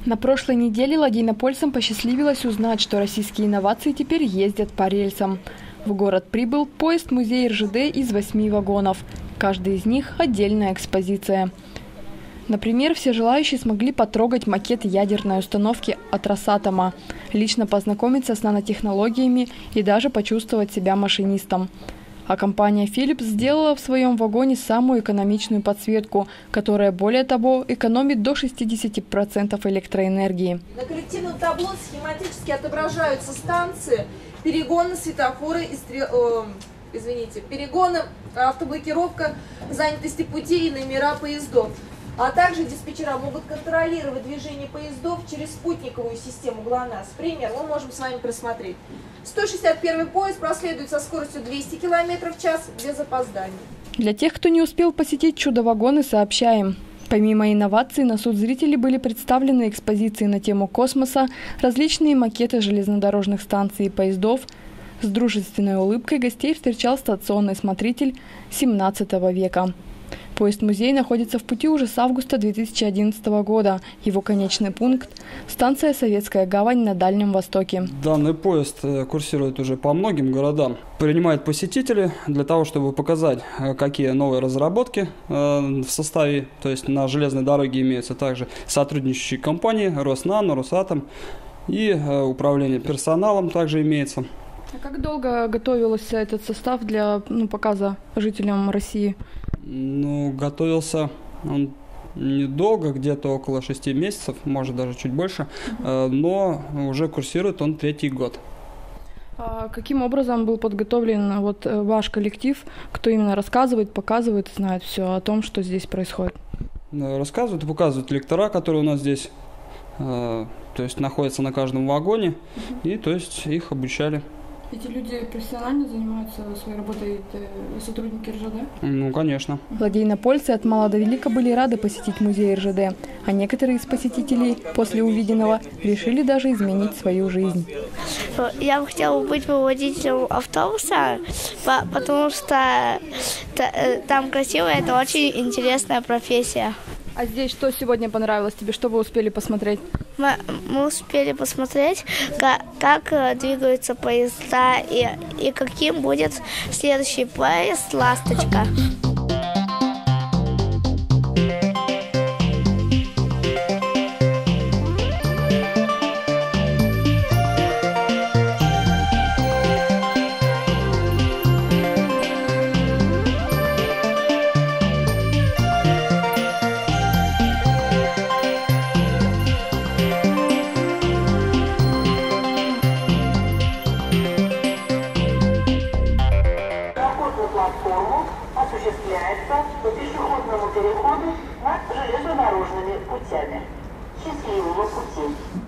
На прошлой неделе ладейнопольцам посчастливилось узнать, что российские инновации теперь ездят по рельсам. В город прибыл поезд-музей РЖД из 8 вагонов. Каждый из них – отдельная экспозиция. Например, все желающие смогли потрогать макет ядерной установки от Росатома, лично познакомиться с нанотехнологиями и даже почувствовать себя машинистом. А компания Philips сделала в своем вагоне самую экономичную подсветку, которая, более того, экономит до 60% электроэнергии. На коллективном табло схематически отображаются станции, перегоны, светофоры, перегоны, автоблокировка, занятости путей и номера поездов. А также диспетчера могут контролировать движение поездов через спутниковую систему ГЛОНАСС. Пример мы можем с вами просмотреть. 161 поезд проследует со скоростью 200 км в час без опозданий. Для тех, кто не успел посетить чудо-вагоны, сообщаем. Помимо инноваций, на суд зрителей были представлены экспозиции на тему космоса, различные макеты железнодорожных станций и поездов. С дружественной улыбкой гостей встречал стационный смотритель XVII века. Поезд-музей находится в пути уже с августа 2011 года. Его конечный пункт – станция «Советская гавань» на Дальнем Востоке. Данный поезд курсирует уже по многим городам. Принимает посетителей для того, чтобы показать, какие новые разработки в составе, то есть на железной дороге имеются также сотрудничающие компании Роснано, Росатом и управление персоналом также имеется. А как долго готовился этот состав для показа жителям России? Готовился он недолго, где-то около 6 месяцев, может даже чуть больше, но уже курсирует он 3-й год. А каким образом был подготовлен ваш коллектив? Кто именно рассказывает, показывает, знает все о том, что здесь происходит? Рассказывают и показывают лектора, которые у нас здесь, то есть находятся на каждом вагоне, и то есть их обучали. Эти люди профессионально занимаются своей работой, сотрудники РЖД? Конечно. Ладейнопольцы от мала до велика были рады посетить музей РЖД, а некоторые из посетителей после увиденного решили даже изменить свою жизнь. Я бы хотела быть водителем автобуса, потому что там красиво, это очень интересная профессия. А здесь что сегодня понравилось тебе? Что вы успели посмотреть? Мы успели посмотреть, как двигаются поезда и каким будет следующий поезд «Ласточка». Платформу осуществляется по пешеходному переходу над железнодорожными путями. Счастливого пути!